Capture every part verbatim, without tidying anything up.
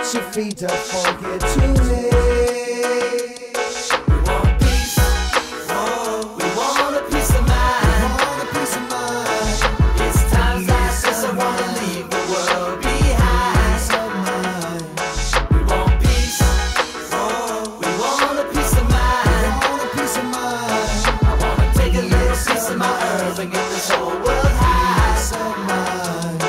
at your feet, don't forget to lay. We want peace, oh, we want a peace of mind. We want a peace of mind. It's times like this I wanna leave the world behind. Peace of mind. We want peace, oh, we want a peace of mind. We want a peace of mind. I wanna take a little piece of my earth and get this whole world high. Peace of mind.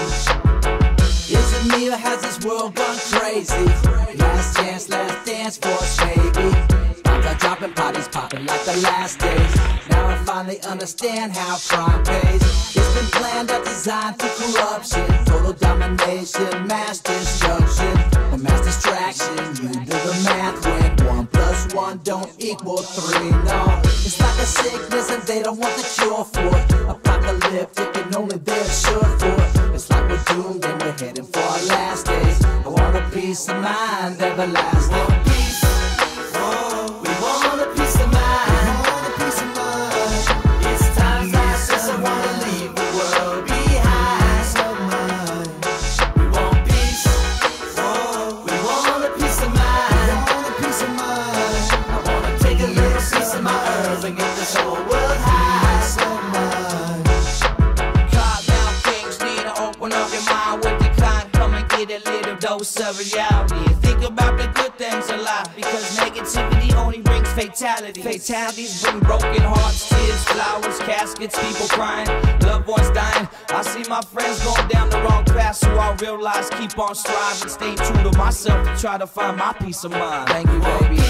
Is it me or has this world gone crazy? Last chance, last dance for us, baby. Bombs are dropping, parties popping like the last days. Now I finally understand how crime pays. It's been planned out, designed through corruption, total domination, mass destruction, or mass distraction. You do the math when one plus one don't equal three. No, it's like a sickness and they don't want the cure for it. Apocalyptic and only they're sure for it. It's like we're doomed and we're heading for our last days. I want a peace of mind, everlasting. Peace, oh, we want a peace of mind. We want a peace of mind. It's times like this I wanna leave the world behind. Peace of mind. We want peace, oh, we want a peace of We mind. want a peace of mind. I wanna take a little piece of my earth and get this whole world high. Peace of mind. Call down kings, need to open up your mind with the kind. Come and get a little dose of reality. Think about the good things a lot, because negativity only brings fatality. Fatalities bring broken hearts, tears, flowers, caskets, people crying, loved ones dying. I see my friends going down the wrong path, so I realize keep on striving, stay true to myself to try to find my peace of mind. Thank you, baby.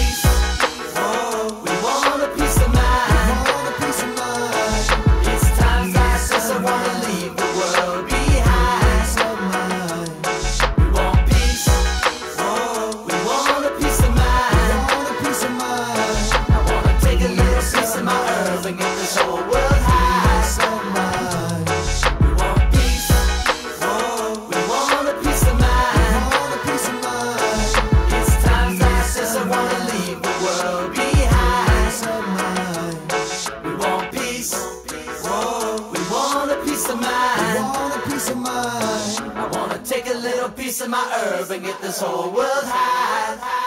Oh, we want a peace of mind. We want a peace of mind. It's times like this I wanna leave the world behind. Peace of mind. We want peace, oh, we want a peace of We mind. want a peace of mind. I wanna take a little piece of my earth and get this whole world high. Peace of mind. We want peace, oh, we want a peace of We mind. want a peace of mind. It's times like this I wanna leave the world behind. Peace of mind. We want peace, oh, we want a peace of We mind. want a peace of mind. I wanna take a little piece of my earth and get this whole world high.